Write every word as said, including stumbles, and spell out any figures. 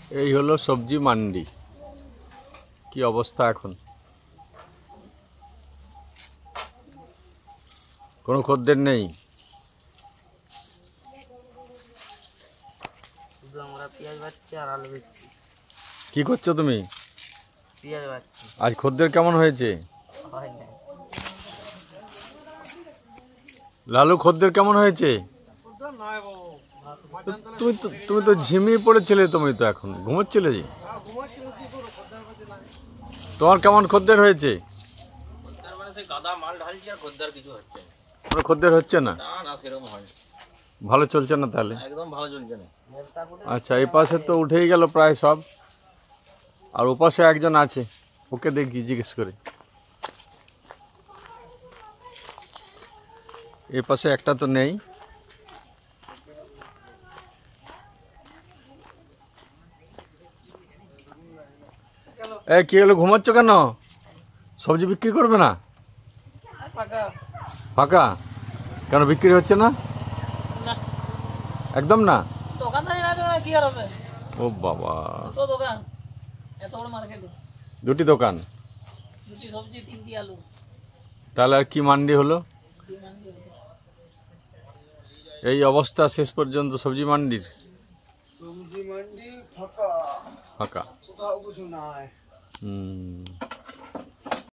এই হলো সবজি মান্ডি। কি অবস্থা এখন, কোনো খদ্দের নেই। শুধু আমরা পেঁয়াজ বাচ্চি আর আলু বেচছি। কি করছো তুমি? পেঁয়াজ বাচ্চি। আজ খদ্দের কেমন হয়েছে? হয় না। লালু খদ্দের কেমন হয়েছে? তুমি তো তুমি তো ঝিমিয়ে পড়েছিলে, তুমি তো এখন ঘুমোচ্ছিলে যে। তোমার কেমন খদ্দের হয়েছে? কোনো খদ্দের হচ্ছে না? ভালো চলছে না তাহলে? একদম ভালো চলছে না। আচ্ছা, এই পাশে তো উঠেই গেল প্রায় সব, আর ওপাশে একজন আছে, ওকে দেখি জিজ্ঞেস করে। এ পাশে একটা তো নেই। এ কি হলো, ঘুমাচ্ছ কেন? সবজি বিক্রি করবে না? ফাঁকা কেন, বিক্রি হচ্ছে না? একদম না। ও বাবা, দুটি দোকান, তাহলে আর কি মান্ডি হলো? এই অবস্থা শেষ পর্যন্ত সবজি মান্ডির। সবজি মান্ডি ফাঁকা ফাঁকা। কোথাও কিছু নাই। হুম।